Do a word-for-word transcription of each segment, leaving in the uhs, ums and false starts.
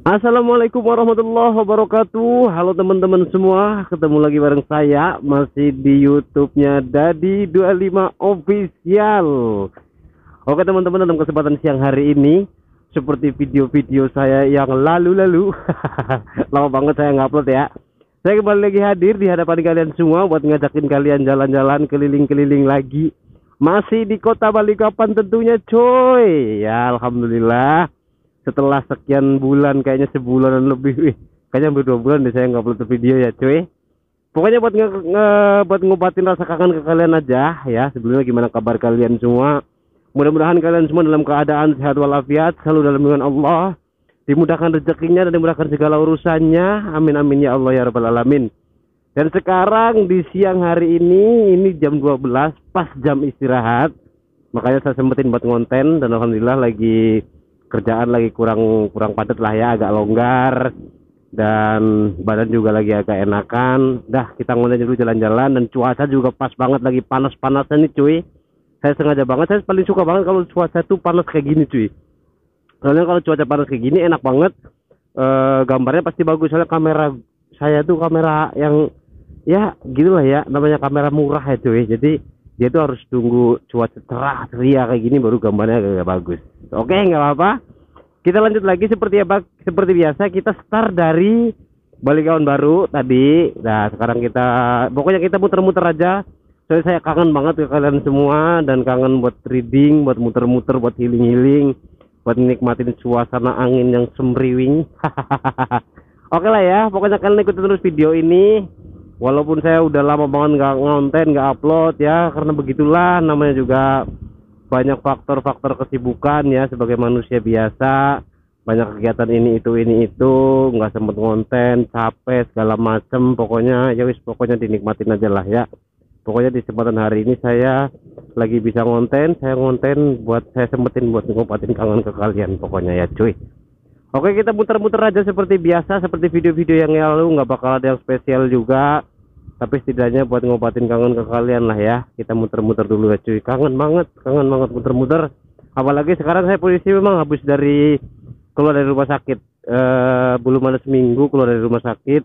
Assalamualaikum warahmatullahi wabarakatuh. Halo teman-teman semua, ketemu lagi bareng saya masih di YouTube-nya Dadi dua puluh lima Official. Oke teman-teman, dalam kesempatan siang hari ini seperti video-video saya yang lalu-lalu lama banget saya ngupload ya. Saya kembali lagi hadir di hadapan kalian semua buat ngajakin kalian jalan-jalan keliling-keliling lagi. Masih di kota Balikpapan tentunya coy. Ya alhamdulillah. Setelah sekian bulan, kayaknya sebulanan lebih, wih, kayaknya hampir dua bulan deh saya nggak upload video ya cuy. Pokoknya buat nge, nge buat ngobatin rasa kangen ke kalian aja ya. Sebelumnya gimana kabar kalian semua? Mudah-mudahan kalian semua dalam keadaan sehat walafiat, selalu dalam lindungan Allah, dimudahkan rezekinya dan dimudahkan segala urusannya. Amin amin ya Allah ya rabbal alamin. Dan sekarang di siang hari ini, ini jam dua belas pas jam istirahat. Makanya saya sempetin buat ngonten dan alhamdulillah lagi kerjaan lagi kurang kurang padat lah ya, agak longgar dan badan juga lagi agak enakan. Dah kita ngomongin dulu jalan-jalan, dan cuaca juga pas banget, lagi panas-panasnya nih cuy. Saya sengaja banget, saya paling suka banget kalau cuaca tuh panas kayak gini cuy. Soalnya kalau cuaca panas kayak gini enak banget, e, gambarnya pasti bagus. Soalnya kamera saya tuh kamera yang ya gitulah ya, namanya kamera murah ya cuy. Jadi dia tuh harus tunggu cuaca cerah ceria kayak gini baru gambarnya agak bagus. Oke, nggak apa-apa. Kita lanjut lagi seperti apa? Seperti biasa kita start dari Balikpapan baru tadi. Nah, sekarang kita pokoknya kita muter-muter aja. Soalnya saya kangen banget ke kalian semua dan kangen buat reading, buat muter-muter, buat healing-healing, buat nikmatin suasana angin yang semriwing. Oke lah ya, pokoknya kalian ikutin terus video ini. Walaupun saya udah lama banget nggak ngonten, nggak upload ya, karena begitulah namanya juga banyak faktor-faktor kesibukan ya sebagai manusia biasa, banyak kegiatan ini itu ini itu, nggak sempet ngonten, capek segala macem. Pokoknya ya wis, pokoknya dinikmatin aja lah ya. Pokoknya di kesempatan hari ini saya lagi bisa ngonten, saya ngonten buat saya sempetin buat ngobatin kangen ke kalian pokoknya ya cuy. Oke, kita muter-muter aja seperti biasa, seperti video-video yang lalu, nggak bakal ada yang spesial juga. Tapi setidaknya buat ngobatin kangen ke kalian lah ya. Kita muter-muter dulu ya cuy. Kangen banget, kangen banget muter-muter. Apalagi sekarang saya posisi memang habis dari keluar dari rumah sakit. Eh, belum ada seminggu keluar dari rumah sakit.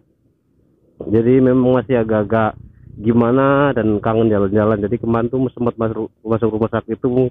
Jadi memang masih agak-agak gimana dan kangen jalan-jalan. Jadi kemarin tuh sempat masuk masuk rumah sakit itu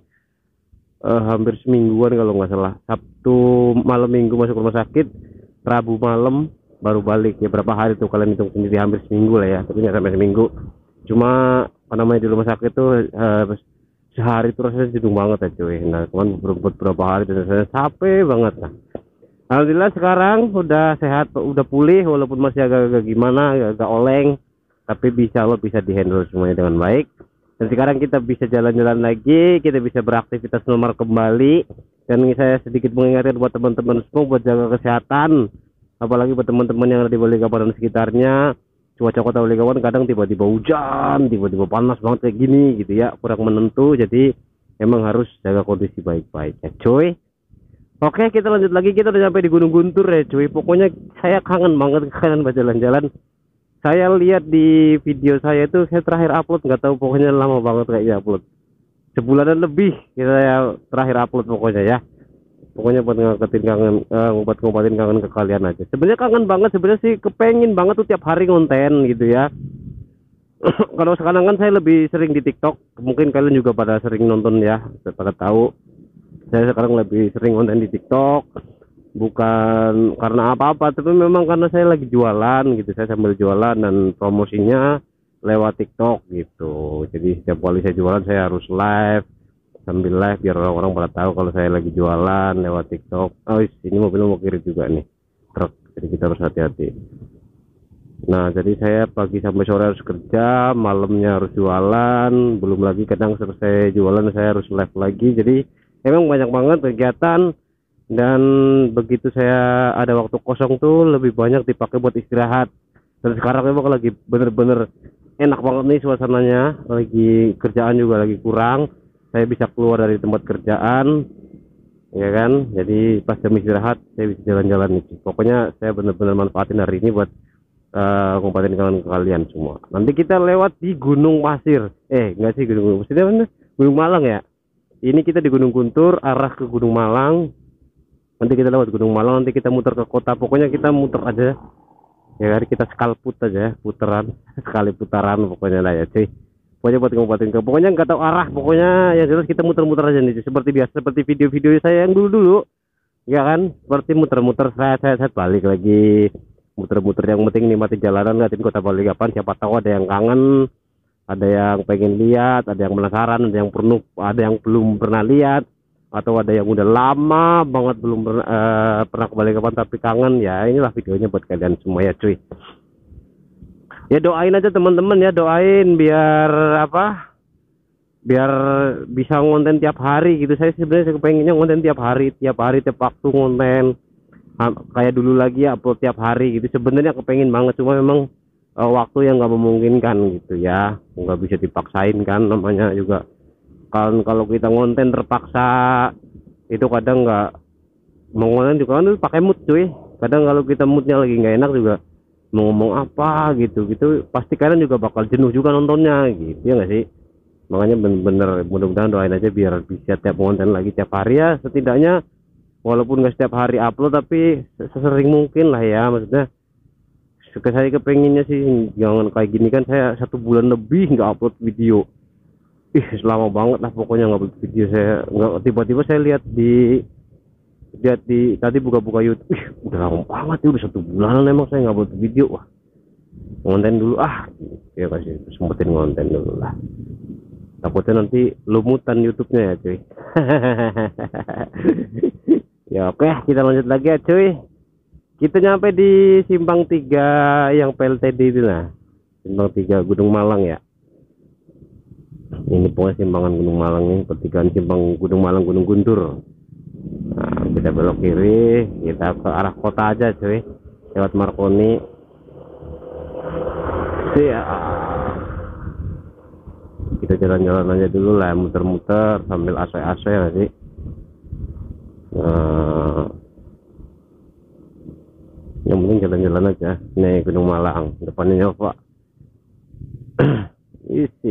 eh, hampir semingguan kalau nggak salah. Sabtu malam minggu masuk rumah sakit, Rabu malam baru balik. Ya berapa hari tuh kalian hitung sendiri, hampir seminggu lah ya, tapi nggak sampai seminggu. Cuma apa namanya di rumah sakit tuh uh, sehari tuh rasanya jenuh banget ya cuy. Nah cuman beberapa hari dan saya capek banget. Nah alhamdulillah sekarang udah sehat, udah pulih, walaupun masih agak-agak gimana, agak oleng, tapi bisa Allah bisa dihandle semuanya dengan baik. Dan sekarang kita bisa jalan-jalan lagi, kita bisa beraktivitas normal kembali. Dan saya sedikit mengingatkan buat teman-teman semua buat jaga kesehatan. Apalagi buat teman-teman yang ada di Balikpapan dan sekitarnya, cuaca kota Balikpapan kadang tiba-tiba hujan, tiba-tiba panas banget kayak gini gitu ya, kurang menentu. Jadi emang harus jaga kondisi baik-baik ya cuy. Oke, kita lanjut lagi. Kita udah sampai di Gunung Guntur ya cuy. Pokoknya saya kangen banget kalian berjalan-jalan. Saya lihat di video saya itu, saya terakhir upload nggak tahu, pokoknya lama banget kayaknya upload, sebulanan lebih kita ya terakhir upload pokoknya ya. Pokoknya buat ngangkatin kangen, uh, buat ngobatin kangen ke kalian aja. Sebenarnya kangen banget, sebenarnya sih kepengin banget tuh tiap hari ngonten gitu ya. Kalau sekarang kan saya lebih sering di TikTok, mungkin kalian juga pada sering nonton ya, pada tahu. Saya sekarang lebih sering ngonten di TikTok, bukan karena apa-apa, tapi memang karena saya lagi jualan gitu. Saya sambil jualan dan promosinya lewat TikTok gitu. Jadi setiap kali saya jualan saya harus live, sambil live biar orang-orang pada tahu kalau saya lagi jualan lewat TikTok. Oh ini mobil mau kiri juga nih truk, jadi kita harus hati-hati. Nah jadi saya pagi sampai sore harus kerja, malamnya harus jualan, belum lagi kadang selesai jualan saya harus live lagi. Jadi emang banyak banget kegiatan, dan begitu saya ada waktu kosong tuh lebih banyak dipakai buat istirahat. Dan sekarang memang lagi bener-bener enak banget nih suasananya, lagi kerjaan juga lagi kurang, saya bisa keluar dari tempat kerjaan ya kan. Jadi pas jam istirahat saya bisa jalan-jalan nih. Pokoknya saya benar-benar manfaatin hari ini buat uh, ngobatin kalian kalian semua. Nanti kita lewat di Gunung Pasir, eh enggak sih Gunung Pasir, Gunung Malang ya. Ini kita di Gunung Guntur arah ke Gunung Malang. Nanti kita lewat Gunung Malang, nanti kita muter ke kota, pokoknya kita muter aja ya kan, kita skalput aja, putaran sekali putaran pokoknya lah ya cuy. Pokoknya buat ngobatin ke, pokoknya nggak tahu arah, pokoknya yang jelas kita muter-muter aja nih seperti biasa, seperti video-video saya yang dulu-dulu ya kan, seperti muter-muter, saya saya saya balik lagi muter-muter, yang penting nikmati jalanan, liatin kota Balikpapan. Siapa tahu ada yang kangen, ada yang pengen lihat, ada yang penasaran, ada yang perlu, ada yang belum pernah lihat, atau ada yang udah lama banget belum pernah, uh, pernah ke Balikpapan tapi kangen. Ya inilah videonya buat kalian semua ya cuy. Ya doain aja teman-teman ya, doain biar apa, biar bisa ngonten tiap hari gitu. Saya sebenarnya pengennya ngonten tiap hari, tiap hari tiap waktu ngonten kayak dulu lagi ya, upload tiap hari gitu. Sebenarnya kepengen banget, cuma memang uh, waktu yang nggak memungkinkan gitu ya, nggak bisa dipaksain kan, namanya juga kan kalau kita ngonten terpaksa itu kadang nggak mau ngonten juga kan pakai mood cuy. Kadang kalau kita moodnya lagi nggak enak juga mau ngomong apa gitu gitu, pasti kalian juga bakal jenuh juga nontonnya gitu ya nggak sih. Makanya bener-bener mudah-mudahan doain aja biar bisa tiap konten lagi tiap hari ya, setidaknya walaupun nggak setiap hari upload tapi sesering mungkin lah ya. Maksudnya saya kepenginnya sih jangan kayak gini kan, saya satu bulan lebih nggak upload video, ih lama banget lah pokoknya nggak upload video. Saya nggak, tiba-tiba saya lihat di lihat di tadi buka-buka YouTube, ih udah lama banget ya, udah satu bulanan emang saya nggak upload video. Wah konten dulu ah ya, kasih sempetin konten dulu lah, takutnya nanti lumutan YouTube-nya ya cuy. Ya oke, kita lanjut lagi ya cuy. Kita nyampe di simpang tiga yang P L T D itu lah, simpang tiga Gunung Malang ya. Ini pokoknya simpangan Gunung Malang ini, pertigaan simpang Gunung Malang Gunung Guntur. Nah, kita belok kiri, kita ke arah kota aja cuy, lewat Marconi. Ya kita jalan-jalan aja dulu lah, muter-muter sambil asoy-asoy ya sih. Nah, yang penting jalan-jalan aja. Nih Gunung Malang, depannya Nova. Isi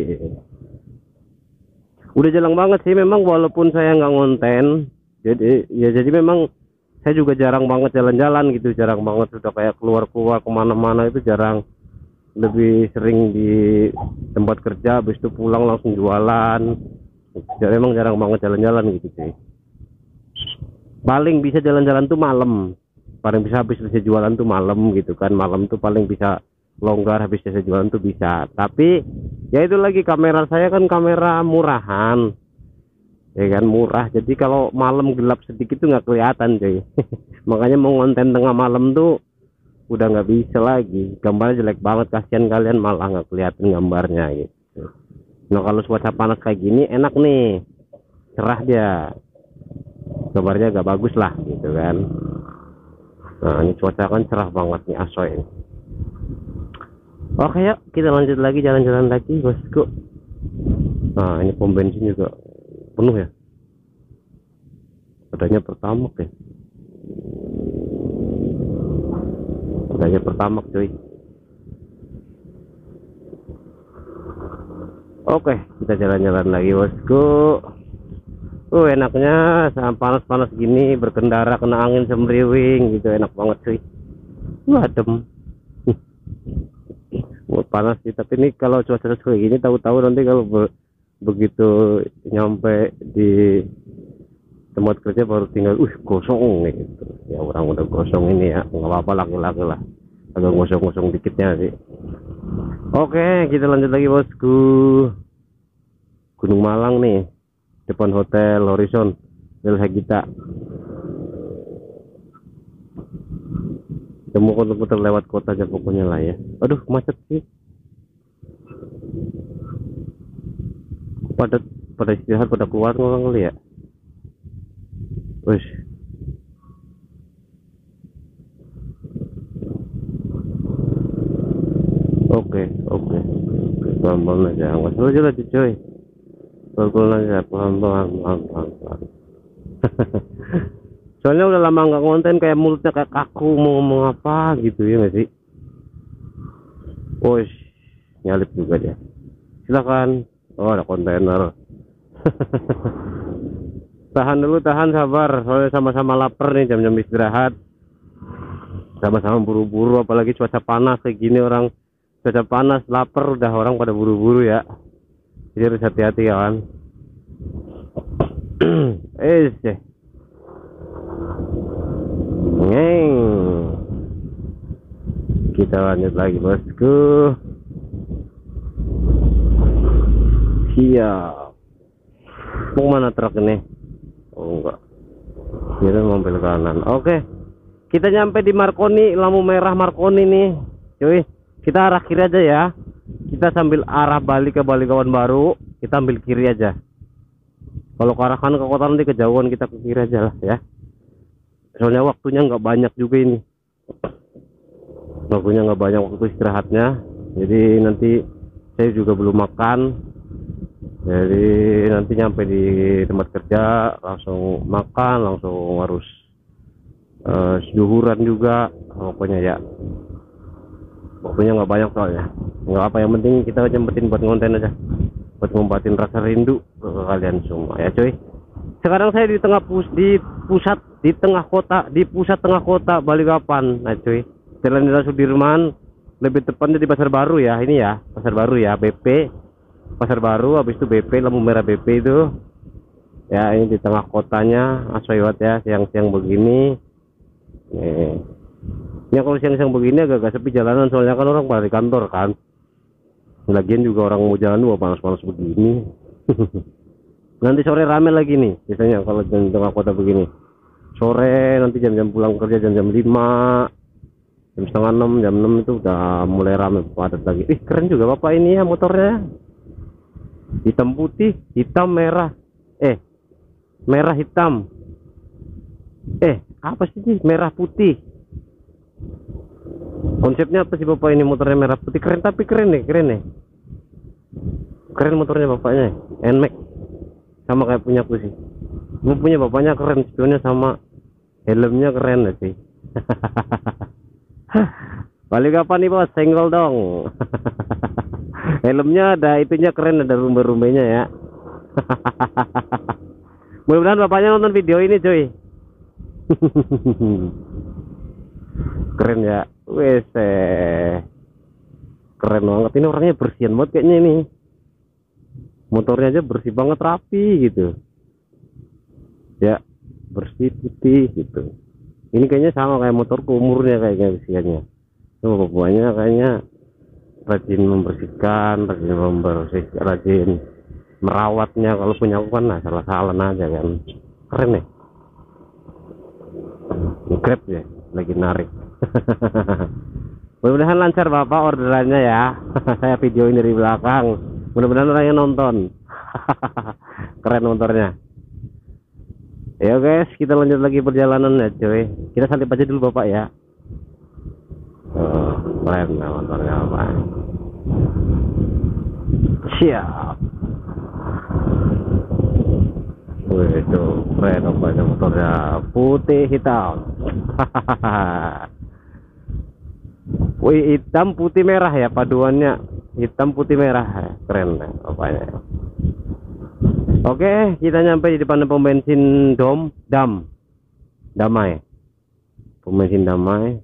udah jarang banget sih memang, walaupun saya nggak ngonten. Jadi ya jadi memang saya juga jarang banget jalan-jalan gitu, jarang banget sudah kayak keluar-keluar kemana-mana itu jarang. Lebih sering di tempat kerja, habis itu pulang langsung jualan. Jadi memang jarang banget jalan-jalan gitu sih. Paling bisa jalan-jalan tuh malam, paling bisa habis selesai jualan tuh malam gitu kan. Malam tuh paling bisa longgar, habis selesai jualan tuh bisa. Tapi ya itu lagi, kamera saya kan kamera murahan ya kan, murah, jadi kalau malam gelap sedikit tuh nggak kelihatan cuy. Makanya mau konten tengah malam tuh udah nggak bisa lagi, gambarnya jelek banget, kasihan kalian malah nggak kelihatan gambarnya gitu. Nah kalau cuaca panas kayak gini enak nih, cerah dia, gambarnya agak bagus lah gitu kan. Nah ini cuaca kan cerah banget nih, asoy. Oke yuk kita lanjut lagi, jalan-jalan lagi bosku. Nah ini pom bensin juga penuh ya, adanya Pertamax ya, adanya Pertamax cuy. Oke kita jalan-jalan lagi bosku. Uh enaknya saat panas-panas gini berkendara kena angin semriwing gitu, enak banget cuy. Wah adem. Panas sih, tapi ini kalau cuaca kayak gini tahu-tahu nanti kalau be begitu nyampe di tempat kerja baru tinggal uh gosong nih gitu. Ya orang udah gosong ini ya, nggak apa-apa, laki-laki lah agak gosong-gosong dikitnya sih. Oke kita lanjut lagi bosku. Gunung Malang nih, depan Hotel Horizon Del Hagita. Kita mau putar lewat kota aja pokoknya lah ya. Aduh macet sih, pada pada istirahat, pada keluar orang kali ya. Wes oke oke pelan-pelan aja, nggak salah aja lah cuy, pelan-pelan aja, pelan-pelan pelan-pelan. Soalnya udah lama nggak konten, kayak mulutnya kayak kaku mau ngomong apa gitu ya nggak sih. Wes nyalip juga dia, silakan. Oh ada kontainer. Tahan dulu, tahan, sabar. Soalnya sama-sama lapar nih, jam-jam istirahat. Sama-sama buru-buru, apalagi cuaca panas kayak gini, orang cuaca panas, lapar, udah orang pada buru-buru ya. Jadi harus hati-hati kawan. Eh, sih. Ngeng. Kita lanjut lagi bosku. Siap. Mau mana truk ini? Oh enggak. Kita mau belok kanan. Oke. Kita nyampe di Marconi, lampu merah Marconi nih. Cuy, kita arah kiri aja ya. Kita sambil arah balik ke Balikawan Baru, kita ambil kiri aja. Kalau ke arah kanan ke kota nanti kejauhan, kita ke kiri aja lah ya. Soalnya waktunya nggak banyak juga ini. Waktunya nggak banyak waktu istirahatnya. Jadi nanti saya juga belum makan. Jadi nanti nyampe di tempat kerja langsung makan, langsung harus uh, duhuran juga. Pokoknya ya, waktunya nggak banyak soalnya. Nggak apa, yang penting kita nyempetin buat konten aja, buat ngobatin rasa rindu ke kalian semua ya cuy. Sekarang saya di tengah pus di pusat di tengah kota di pusat tengah kota Balikpapan. Nah cuy, Jalan Jenderal Sudirman, lebih tepatnya di Pasar Baru ya. Ini ya Pasar Baru ya, B P Pasar Baru, habis itu B P, lampu merah B P itu ya. Ini di tengah kotanya, aswaiwat ya, siang-siang begini nih. Ya kalau siang-siang begini agak-agak sepi jalanan, soalnya kan orang pada di kantor kan. Lagian juga orang mau jalan dua panas-panas begini. Nanti sore rame lagi nih biasanya kalau di tengah kota begini. Sore nanti jam-jam pulang kerja, jam-jam lima, jam setengah enam, jam enam itu udah mulai rame, padat lagi. Ih keren juga bapak ini ya motornya. Hitam putih, hitam merah, eh merah hitam, eh apa sih ini merah putih? Konsepnya apa sih bapak ini, motornya merah putih? Keren, tapi keren nih, keren nih, keren motornya bapaknya. N Max sama kayak punya aku sih. Gue punya bapaknya keren, spionnya sama helmnya keren sih. Balik kapan nih bos? Senggol dong. Helmnya ada itunya keren, ada rumbe-rumbenya ya. Mudah-mudahan bapaknya nonton video ini cuy. Keren ya. Wes keren banget ini, orangnya bersihan banget kayaknya ini. Motornya aja bersih banget, rapi gitu ya, bersih putih gitu. Ini kayaknya sama kayak motorku, umurnya kayaknya usianya. Tuh bapaknya kayaknya rajin membersihkan, rajin membersihkan, rajin merawatnya. Kalau punya aku kan nah, salah-salah aja kan. Keren nih. Grab ya, lagi narik. Mudah-mudahan lancar bapak orderannya ya. Saya video ini dari belakang, mudah-mudahan orangnya nonton. Keren motornya. Ya guys, kita lanjut lagi perjalanan ya cuy. Kita santip aja dulu bapak ya. Oh, keren nah motornya bapak. Siap. Wih itu keren bapaknya, motornya putih hitam. Wih hitam putih merah ya paduannya, hitam putih merah, keren deh bapaknya. Oke, kita nyampe di depan pom bensin Dom Dam Damai, pom bensin Damai.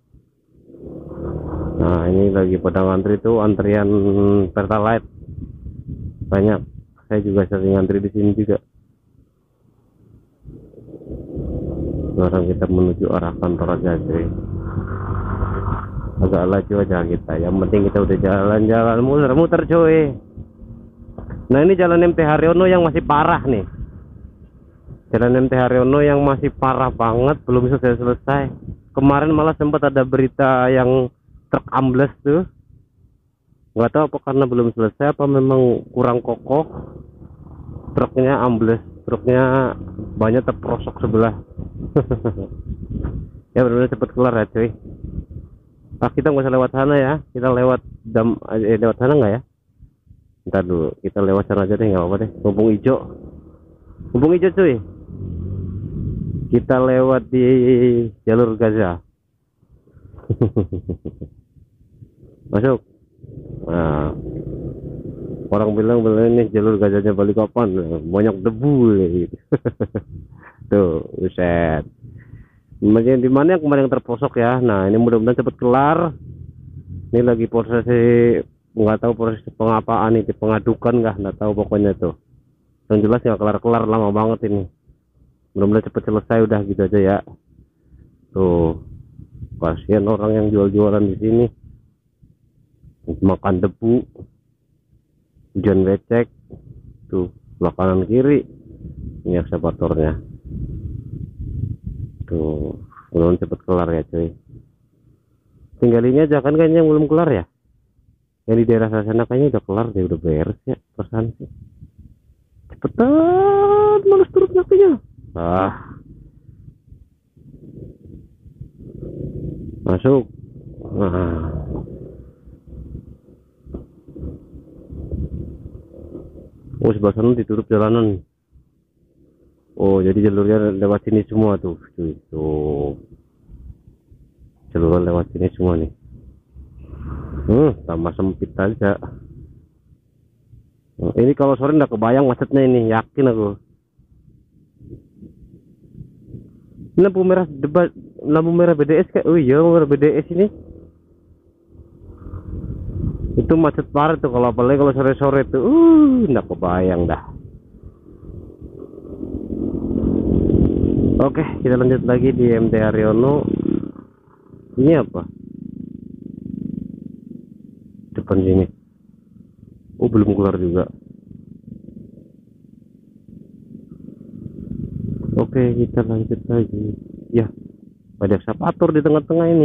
Nah ini lagi pada ngantri tuh, antrian Pertalite banyak. Saya juga sering ngantri di sini juga. Sekarang kita menuju arah kantor aja cuy. Agak laju aja kita, yang penting kita udah jalan-jalan muter-muter cuy. Nah ini jalan M T Haryono yang masih parah nih, jalan M T Haryono yang masih parah banget, belum selesai-selesai. Kemarin malah sempat ada berita yang truk ambles tuh, nggak tahu apa karena belum selesai apa memang kurang kokoh, truknya ambles, truknya banyak terprosok sebelah. Ya benar-benar cepet kelar ya cuy. Nah, kita nggak usah lewat sana ya, kita lewat dam eh, lewat sana nggak ya? Ntar dulu, kita lewat sana aja deh, nggak apa-apa deh. Mumpung hijau, mumpung hijau cuy. Kita lewat di jalur Gaza. Masuk. Nah, Orang bilang bilang ini jalur gajahnya Balikpapan banyak debu gitu. Tuh, buset. Bagian di mana yang kemarin yang terposok ya. Nah, ini mudah-mudahan cepat kelar. Ini lagi proses, nggak tahu proses pengapaan ini, pengadukan nggak, nggak tahu pokoknya tuh. Yang jelas nggak kelar-kelar, lama banget ini. Mudah-mudahan cepat selesai, udah gitu aja ya. Tuh, kasihan orang yang jual-jualan di sini, makan debu, hujan becek. Tuh, sebelah kanan kiri ini eksavatornya. Tuh, mudah-mudahan cepat kelar ya cuy. Tinggal ini aja kan, kayaknya yang belum kelar ya. Yang di daerah sana kayaknya udah kelar deh, udah beres ya perasaan sih. Cepetan, males turun kakinya. Ah, masuk. Nah, oh sebelah sana ditutup jalanan. Oh jadi jalurnya lewat sini semua tuh, cuy. Tuh, jalur lewat sini semua nih. Hmm, tambah sempit aja. Nah, ini kalau sore nggak kebayang macetnya ini, yakin aku. Lampu merah debat, lampu merah B D S kayak, oh iya merah B D S ini. Itu macet parah tuh kalau apalagi kalau sore-sore tuh, uh, nggak kebayang dah. Oke, kita lanjut lagi di M T Haryono. Ini apa? Depan sini. Oh, belum keluar juga. Oke, kita lanjut lagi. Ya, ada eksavator di tengah-tengah ini.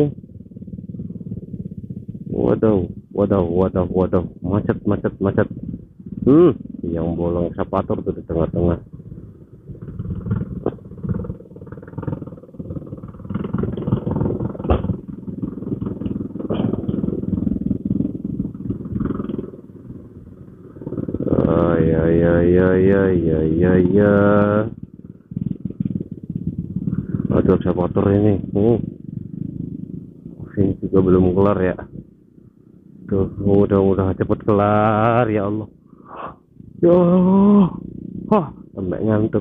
Waduh, waduh, waduh, waduh, macet, macet, macet. Hmm, yang bolong eksavator tuh di tengah-tengah. Ya ya ya ya ya ya ya. Aduh, eksavator ini. Hmm. Ini juga belum kelar ya. Tuh, mudah-mudahan cepat kelar ya Allah. Ya Allah. Hah, sampai ngantuk.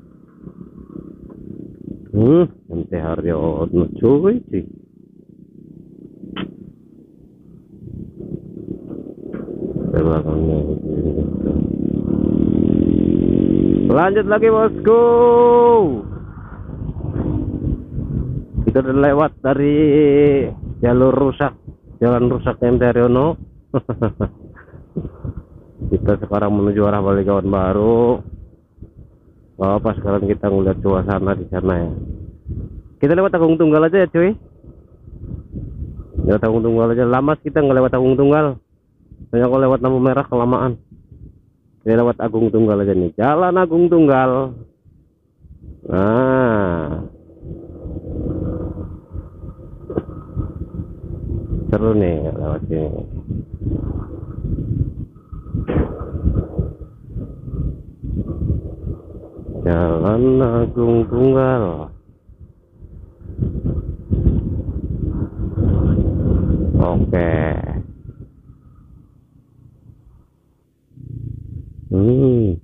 Hmm, M T Haryono cuy, cuy. Belakangnya lanjut lagi bosku. Kita udah lewat dari jalur rusak, jalan rusak M T Haryono. Kita sekarang menuju arah Balikpapan baru. Oh, pas sekarang kita ngeliat suasana di sana ya. Kita lewat Agung Tunggal aja ya cuy. Lewat Agung Tunggal aja. Lama kita nggak lewat Agung Tunggal. Saya kalau lewat lampu merah kelamaan. Kita lewat Agung Tunggal aja nih. Jalan Agung Tunggal. Nah, seru nih lewat sini. Jalan Agung Tunggal. Oke. Hmm.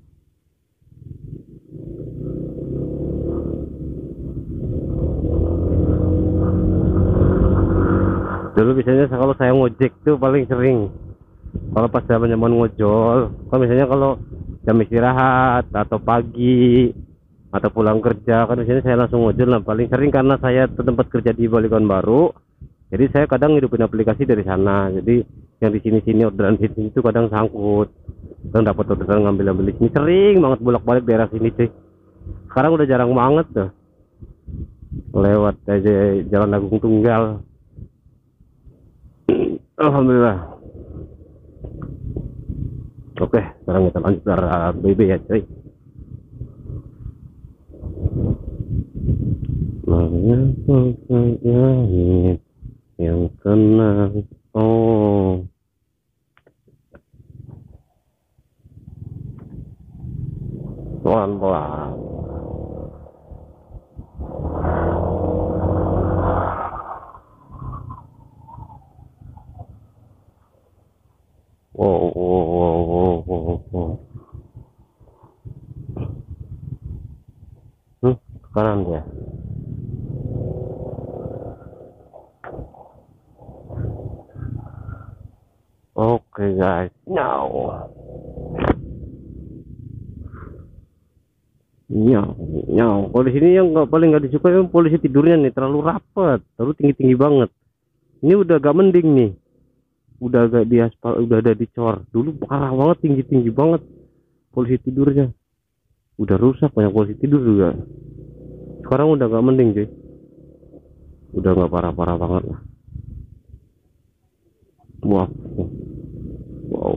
Dulu biasanya kalau saya ngojek tuh paling sering kalau pas zaman-zaman ngojol. Kalau misalnya kalau jam istirahat atau pagi atau pulang kerja kan biasanya saya langsung ngojol. Nah, paling sering karena saya tempat kerja di Balikpapan baru. Jadi saya kadang hidupin aplikasi dari sana. Jadi yang di sini-sini orderan di sini itu kadang sangkut. Kadang dapat orderan ngambil-ambil di sini. Sering banget bolak-balik daerah sini sih. Sekarang udah jarang banget tuh. Lewat aja Jalan Agung Tunggal. Alhamdulillah. Oke, sekarang kita lanjut ke arah B B ya, cuy. Yang tenang. Oh. Pelan-pelan. Wow, wow, wow, wow, Oke guys, nyaw, nyaw, nyaw. Kalau di sini yang nggak paling nggak disukai yang polisi tidurnya nih terlalu rapat, terlalu tinggi tinggi banget. Ini udah agak mending nih, udah agak di aspal, udah ada dicor. Dulu parah banget, tinggi tinggi banget polisi tidurnya. Udah rusak, banyak polisi tidur juga. Sekarang udah agak mending cuy, udah nggak parah parah banget lah. Wah, wow.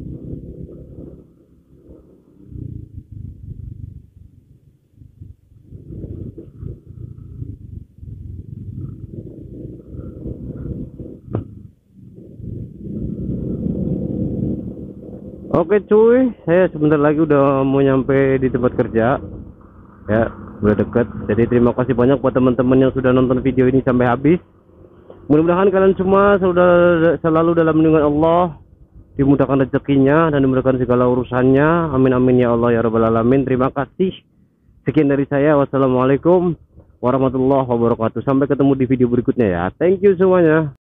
Oke cuy, saya sebentar lagi udah mau nyampe di tempat kerja. Ya, udah deket. Jadi terima kasih banyak buat teman-teman yang sudah nonton video ini sampai habis. Mudah-mudahan kalian semua selalu, selalu dalam lindungan Allah, dimudahkan rezekinya dan dimudahkan segala urusannya. Amin amin ya Allah ya rabbal alamin. Terima kasih. Sekian dari saya. Wassalamualaikum warahmatullahi wabarakatuh. Sampai ketemu di video berikutnya ya. Thank you semuanya.